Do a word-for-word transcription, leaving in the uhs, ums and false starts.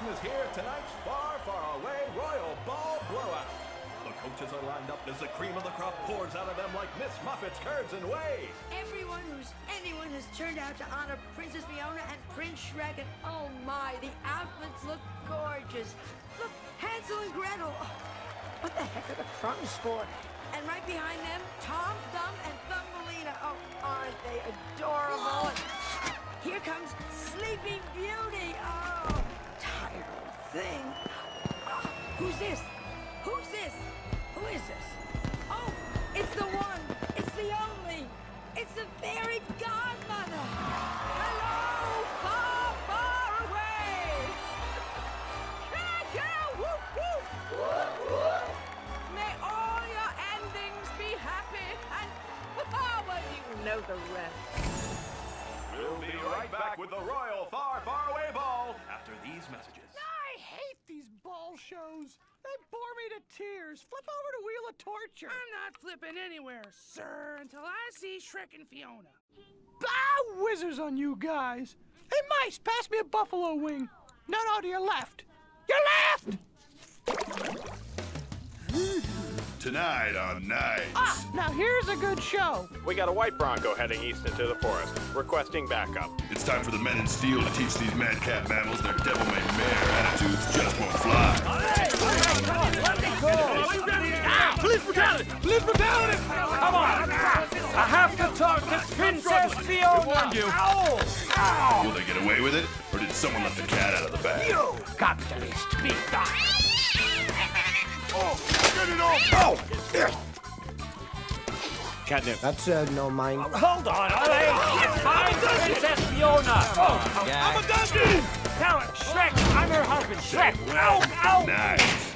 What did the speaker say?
is here, tonight's far, far away Royal Ball Blowout. The coaches are lined up as the cream of the crop pours out of them like Miss Muffet's curds and whey. Everyone who's anyone has turned out to honor Princess Fiona and Prince Shrek, and oh my, the outfits look gorgeous. Look, Hansel and Gretel. Oh, what the heck are the crumbs for? And right behind them, Tom, Thumb, and Thumbelina. Oh, aren't they adorable? And here comes Sleeping Beauty. Oh, tired old thing. Oh, who's this? Who's this? Who is this? Oh, it's the one. It's the only. It's the fairy godmother. Hello, far, far away. Yeah, yeah, whoop, whoop. Whoop, whoop. May all your endings be happy and, well, you know the rest. We'll be right back with the Royal Far, Far Away Ball after these messages. I hate these ball shows. They bore me to tears. Flip over to Wheel of Torture. I'm not flipping anywhere, sir, until I see Shrek and Fiona. Bah, whizzers on you guys. Hey, mice, pass me a buffalo wing. No, no, to your left. Your left! Tonight on Nights. Ah, now here's a good show. We got a white Bronco heading east into the forest, requesting backup. It's time for the men in steel to teach these madcap mammals their devil-may mare attitudes just won't fly. Hey, hey, come on, let me go. Ah, police brutality! Police brutality! Come on! I have to talk to Princess Fiona. I warned you. Ow! Ow! Will they get away with it, or did someone let the cat out of the bag? You capitalist, be done. Oh, get it off! Oh! Catnip. That's uh, no mine. Oh, hold on, all right. I'm Princess Fiona. Oh, yeah. I'm a donkey. Tell her, Shrek, I'm her husband, Shrek. Ow, ow. Nice.